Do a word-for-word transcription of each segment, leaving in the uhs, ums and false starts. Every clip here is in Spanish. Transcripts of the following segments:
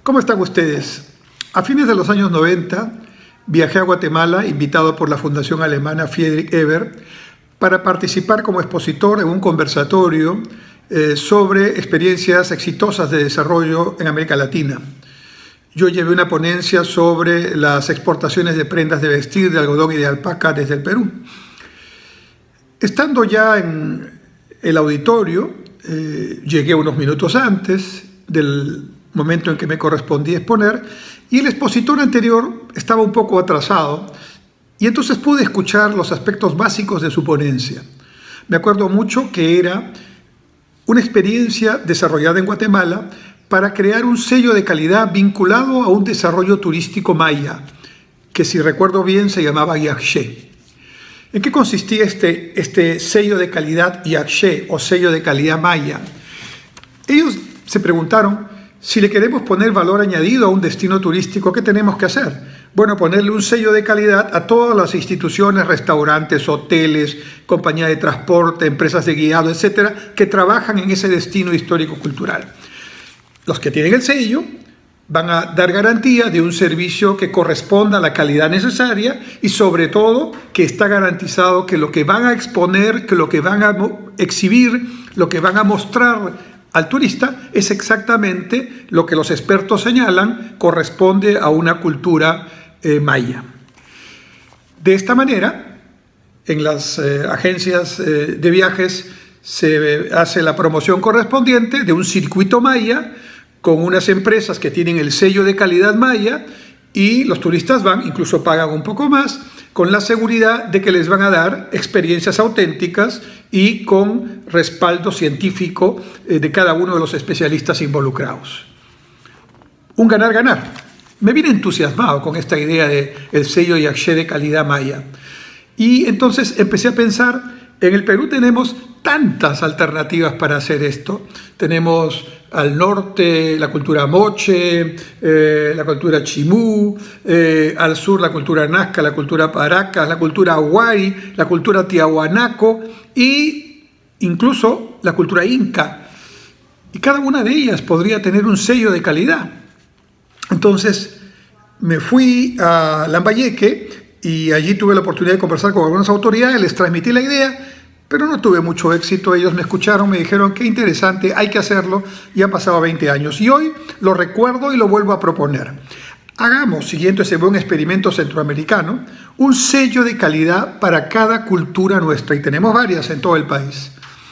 ¿Cómo están ustedes? A fines de los años noventa viajé a Guatemala, invitado por la fundación alemana Friedrich Ebert, para participar como expositor en un conversatorio eh, sobre experiencias exitosas de desarrollo en América Latina. Yo llevé una ponencia sobre las exportaciones de prendas de vestir de algodón y de alpaca desde el Perú. Estando ya en el auditorio, eh, llegué unos minutos antes del momento en que me correspondía exponer, y el expositor anterior estaba un poco atrasado, y entonces pude escuchar los aspectos básicos de su ponencia. Me acuerdo mucho que era una experiencia desarrollada en Guatemala para crear un sello de calidad vinculado a un desarrollo turístico maya, que si recuerdo bien se llamaba Yaxché. ¿En qué consistía este, este sello de calidad Yaxché o sello de calidad maya? Ellos se preguntaron, si le queremos poner valor añadido a un destino turístico, ¿qué tenemos que hacer? Bueno, ponerle un sello de calidad a todas las instituciones, restaurantes, hoteles, compañías de transporte, empresas de guiado, etcétera, que trabajan en ese destino histórico-cultural. Los que tienen el sello van a dar garantía de un servicio que corresponda a la calidad necesaria y sobre todo que está garantizado que lo que van a exponer, que lo que van a exhibir, lo que van a mostrar al turista es exactamente lo que los expertos señalan corresponde a una cultura eh, maya. De esta manera, en las eh, agencias eh, de viajes se hace la promoción correspondiente de un circuito maya con unas empresas que tienen el sello de calidad maya, y los turistas van, incluso pagan un poco más, con la seguridad de que les van a dar experiencias auténticas y con respaldo científico de cada uno de los especialistas involucrados. Un ganar-ganar. Me vine entusiasmado con esta idea del sello Yaxché de calidad maya. Y entonces empecé a pensar, en el Perú tenemos tantas alternativas para hacer esto. Tenemos al norte la cultura moche, eh, la cultura chimú, eh, al sur la cultura nazca, la cultura paracas, la cultura ahuari, la cultura tiahuanaco e incluso la cultura inca. Y cada una de ellas podría tener un sello de calidad. Entonces me fui a Lambayeque y allí tuve la oportunidad de conversar con algunas autoridades, les transmití la idea, pero no tuve mucho éxito. Ellos me escucharon, me dijeron, qué interesante, hay que hacerlo, y han pasado veinte años. Y hoy lo recuerdo y lo vuelvo a proponer. Hagamos, siguiendo ese buen experimento centroamericano, un sello de calidad para cada cultura nuestra, y tenemos varias en todo el país.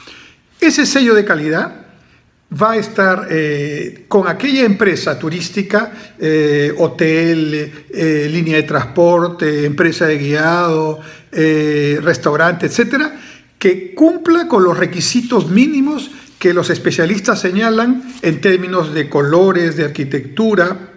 Ese sello de calidad va a estar eh, con aquella empresa turística, eh, hotel, eh, línea de transporte, empresa de guiado, eh, restaurante, etcétera, que cumpla con los requisitos mínimos que los especialistas señalan en términos de colores, de arquitectura,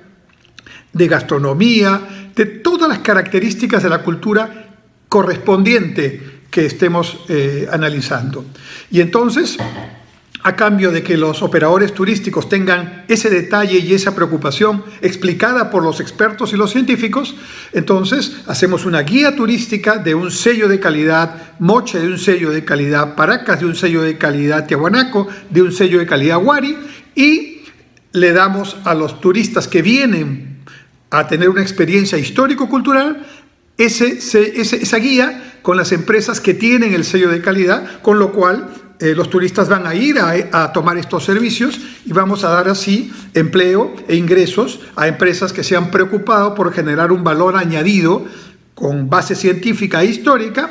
de gastronomía, de todas las características de la cultura correspondiente que estemos eh, analizando. Y entonces, a cambio de que los operadores turísticos tengan ese detalle y esa preocupación explicada por los expertos y los científicos, entonces hacemos una guía turística de un sello de calidad moche, de un sello de calidad paracas, de un sello de calidad tiahuanaco, de un sello de calidad huari, y le damos a los turistas que vienen a tener una experiencia histórico-cultural ese, ese, esa guía con las empresas que tienen el sello de calidad, con lo cual Eh, los turistas van a ir a, a tomar estos servicios y vamos a dar así empleo e ingresos a empresas que se han preocupado por generar un valor añadido con base científica e histórica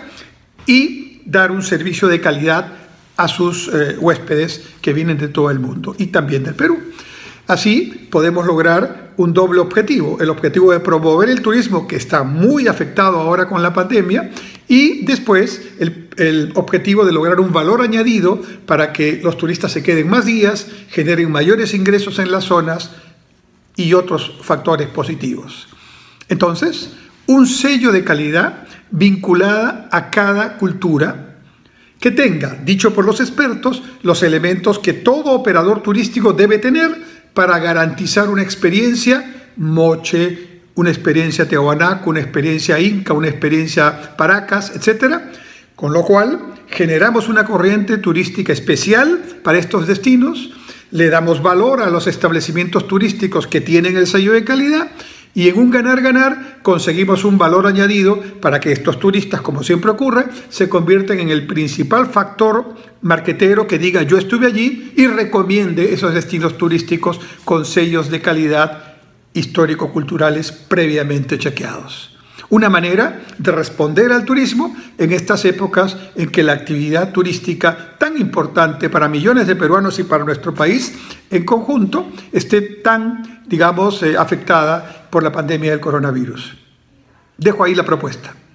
y dar un servicio de calidad a sus eh, huéspedes que vienen de todo el mundo y también del Perú. Así podemos lograr un doble objetivo, el objetivo de promover el turismo, que está muy afectado ahora con la pandemia, y después el, el objetivo de lograr un valor añadido para que los turistas se queden más días, generen mayores ingresos en las zonas y otros factores positivos. Entonces, un sello de calidad vinculada a cada cultura que tenga, dicho por los expertos, los elementos que todo operador turístico debe tener para garantizar una experiencia moche, una experiencia tiahuanaco, una experiencia inca, una experiencia paracas, etcétera. Con lo cual generamos una corriente turística especial para estos destinos, le damos valor a los establecimientos turísticos que tienen el sello de calidad y en un ganar-ganar conseguimos un valor añadido para que estos turistas, como siempre ocurre, se convierten en el principal factor marketero que diga yo estuve allí y recomiende esos destinos turísticos con sellos de calidad histórico-culturales previamente chequeados. Una manera de responder al turismo en estas épocas en que la actividad turística tan importante para millones de peruanos y para nuestro país en conjunto esté tan, digamos, eh, afectada por la pandemia del coronavirus. Dejo ahí la propuesta.